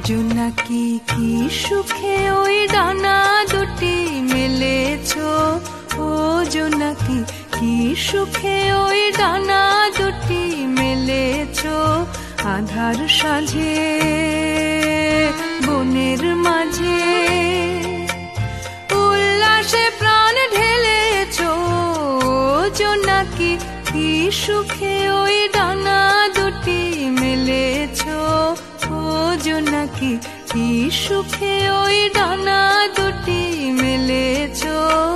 জোনাকি কি সুখে ওই ডানা দুটি মেলেছো, ও জোনাকি কি সুখে ওই ডানা দুটি মেলেছো। আধার সাঁঝে বনের মাঝে উল্লাসে প্রাণ ঢেলেছো, জোনাকি কি সুখে ওই ডানা দুটি মেলেছো, ও জোনাকি কি সুখে ওই ডানা দুটি মেলেছো।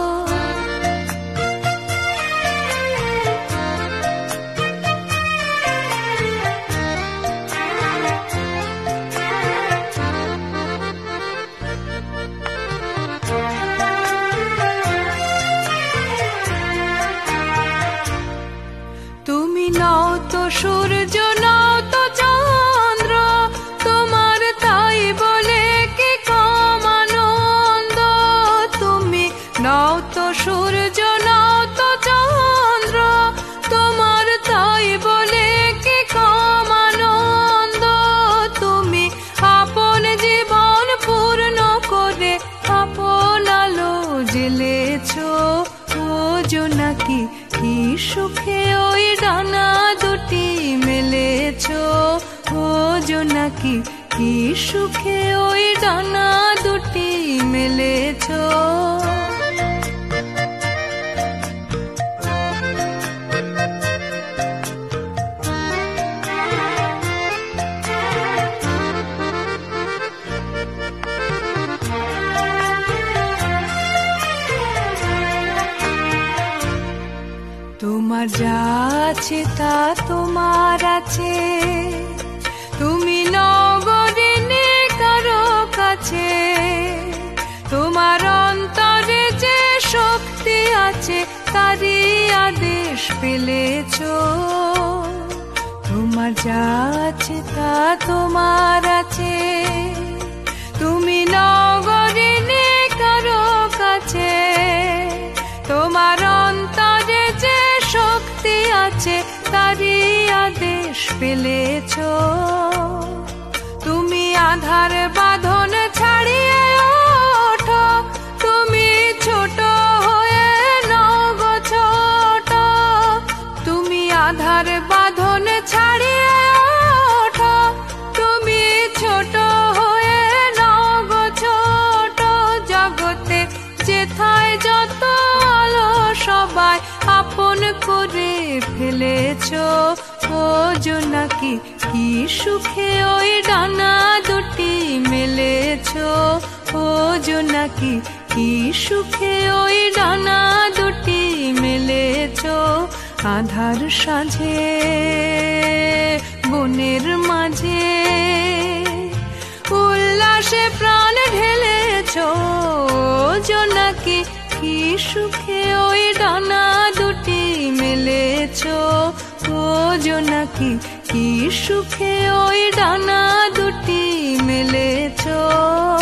তুমি নাও তো সূর্য, নাও তো চন্দ্র, তোমার তাই বলে কি কম আনন্দ। তুমি নাও তো সূর্য, নাও তো চন্দ্র, তোমার তাই বলে কি কম আনন্দ। তুমি আপন জীবন পূর্ণ করে আপন আলো জ্বেলেছো, ও জোনাকি কি সুখে ওই ডানা দুটি মেলেছো, ও জোনাকি কি সুখে ওই ডানা দুটি মেলেছো। তোমার যা আছে তা তোমার আছে, তুমি নগরিনী কারো কাছে। তোমার অন্তরে যে শক্তি আছে তারই আদেশ পেলেছো। তোমার যা আছে তা তোমার আছে, তুমি নগরিনী কারো কাছে। তোমার অন্তরে যে শক্তি আছে তারই আদেশ পেলেছো। তুমি আধার বাঁধন ছাড়িয়ে ওঠো, তুমি ছোট হয়ে নও গো ছোট। তুমি আধার বাঁধন ছাড়িয়ে ওঠো, তুমি ছোট হয়ে নও গো ছোট। জগতে যেথায় যত আলো সবাই আপন করে ফেলেছো, ও জোনাকি কি সুখে ওই ডানা দুটি মেলেছো, ও জোনাকি কি সুখে ওই ডানা দুটি মেলেছো। আধার সাঁঝে বনের মাঝে উল্লাসে প্রাণ ঢেলেছো, জোনাকি কি সুখে ওই ডানা দুটি মেলেছো, ও জোনাকি কি সুখে ওই ডানা দুটি মেলেছো।